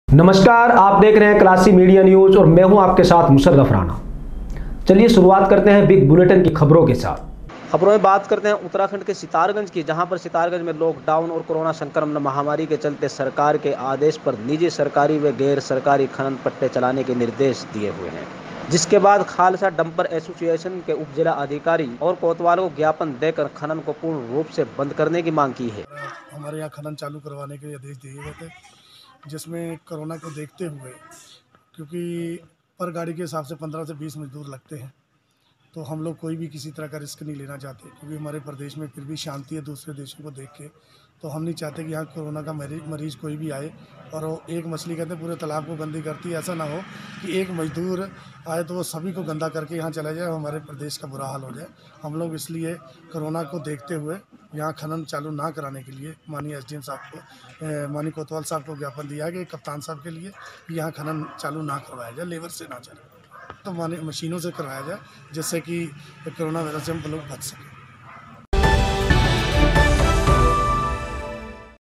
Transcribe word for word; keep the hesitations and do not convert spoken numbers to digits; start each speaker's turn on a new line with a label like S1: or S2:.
S1: नमस्कार, आप देख रहे हैं क्लासी मीडिया न्यूज और मैं हूं आपके साथ मुशर्रफ राणा। चलिए शुरुआत करते हैं बिग बुलेटिन की खबरों के साथ। खबरों में बात करते हैं उत्तराखंड के सितारगंज की, जहां पर सितारगंज में लॉकडाउन और कोरोना संक्रमण महामारी के चलते सरकार के आदेश पर निजी, सरकारी व गैर सरकारी खनन पट्टे चलाने के निर्देश दिए हुए हैं, जिसके बाद खालसा डंपर एसोसिएशन के उप जिला अधिकारी और कोतवाल को ज्ञापन देकर खनन को पूर्ण रूप से बंद करने की मांग की है।
S2: हमारे यहाँ खनन चालू करवाने के आदेश दिए गए थे, जिसमें कोरोना को देखते हुए, क्योंकि पर गाड़ी के हिसाब से पंद्रह से बीस मजदूर लगते हैं, तो हम लोग कोई भी किसी तरह का रिस्क नहीं लेना चाहते, क्योंकि हमारे प्रदेश में फिर भी शांति है दूसरे देशों को देख के। तो हम नहीं चाहते कि यहाँ कोरोना का मरीज मरीज कोई भी आए और वो एक मछली कहते हैं पूरे तालाब को गंदी करती है। ऐसा ना हो कि एक मजदूर आए तो वो सभी को गंदा करके यहाँ चला जाए और हमारे प्रदेश का बुरा हाल हो जाए। हम लोग इसलिए कोरोना को देखते हुए यहाँ खनन चालू ना कराने के लिए माननीय एस डी एम साहब को, माननीय कोतवाल साहब को ज्ञापन दिया गया, कप्तान साहब के लिए, कि यहाँ खनन चालू ना करवाया जाए, लेबर से ना चले, तो माने मशीनों से करवाया जाए, जिससे कि कोरोना वायरस से हम लोग बच सकें।